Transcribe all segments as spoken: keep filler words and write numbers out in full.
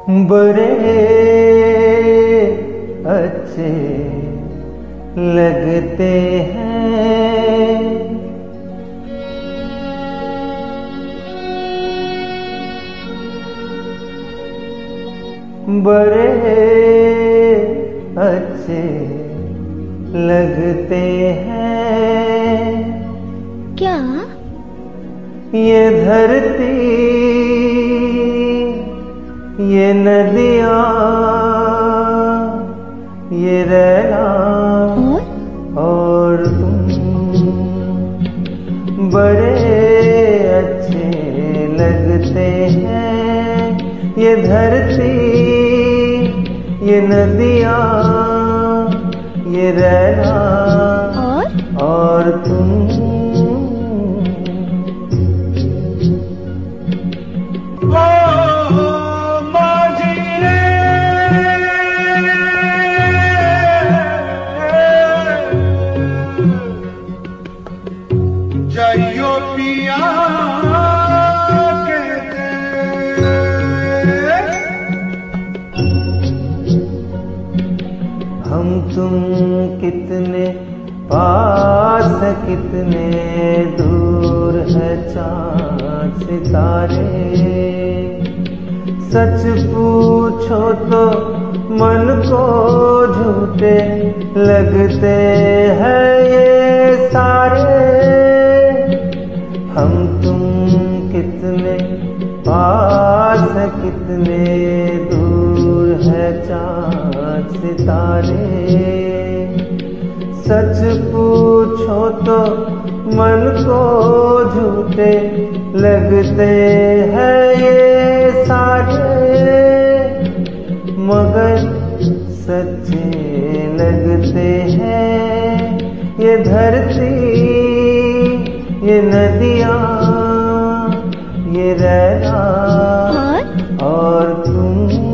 बड़े अच्छे लगते हैं, बड़े अच्छे लगते हैं। क्या? ये धरती, ये नदियाँ, ये रैना और तुम बड़े अच्छे लगते हैं। ये धरती, ये नदियाँ, ये रैना और तुम जाइयो पिया कहते, हम तुम कितने पास है, कितने दूर है चाँद सितारे। सच पूछो तो मन को झूठे लगते हैं ये सारे। हम तुम कितने पास है, कितने दूर है चाँद सितारे। सच पूछो तो मन को झूठे लगते हैं ये सारे, मगर सच्चे लगते हैं। ये धरती, ये नदियाँ, ये रैना और तुम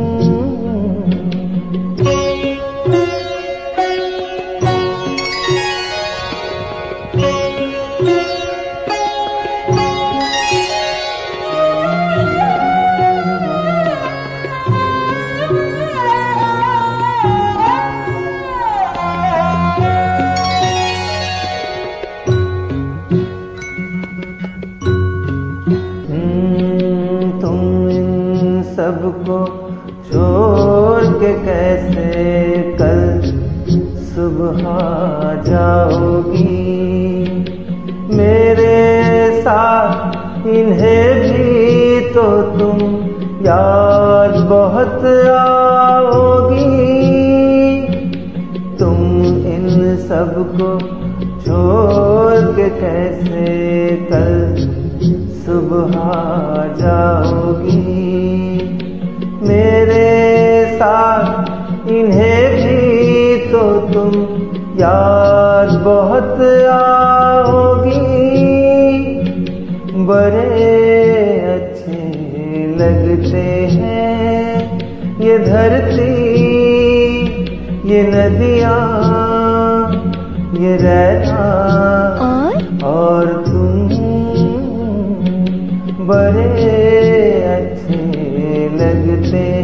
सबको छोड़ के कैसे कल सुबह जाओगी। मेरे साथ इन्हें भी तो तुम याद बहुत आओगी। तुम इन सबको छोड़ के कैसे कल सुबह जाओगी। मेरे साथ इन्हें भी तो तुम याद बहुत आओगी। बड़े अच्छे लगते हैं ये धरती, ये नदियाँ, ये रैना और तुम बड़े अच्छे लगते